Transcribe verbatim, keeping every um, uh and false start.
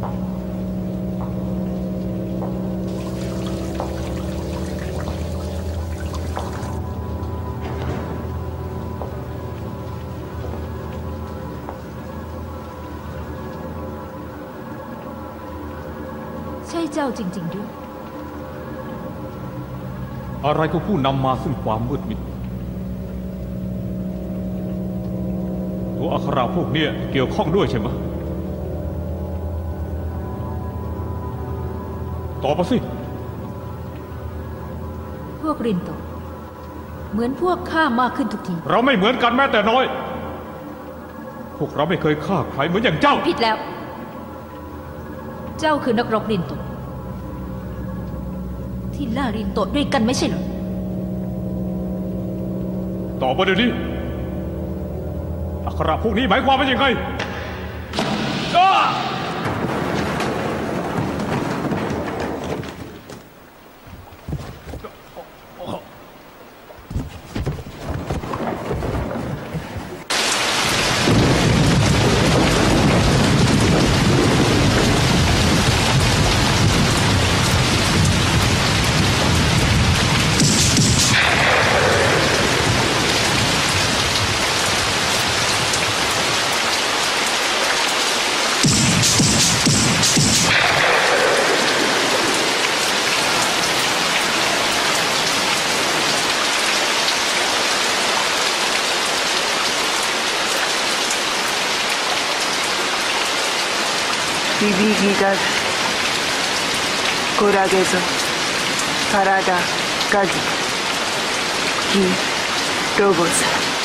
ใช่เจ้าจริงๆด้วยอะไรก็ผู้นำมาซึ่งความมืดมิดตัวอัคราพวกนี้เกี่ยวข้องด้วยใช่ไหมตอบมาสิพวกรินโตเหมือนพวกข้ามากขึ้นทุกทีเราไม่เหมือนกันแม้แต่น้อยพวกเราไม่เคยฆ่าใครเหมือนอย่างเจ้าผิดแล้วเจ้าคือนักรบรินโตที่ล่ารินโตด้วยกันไม่ใช่เหรอตอบมาเดี๋ยวนี้อัคระพวกนี้หมายความว่ายังไง Vivigas, Coragezo, Parada, Gazi, Gi, Robos.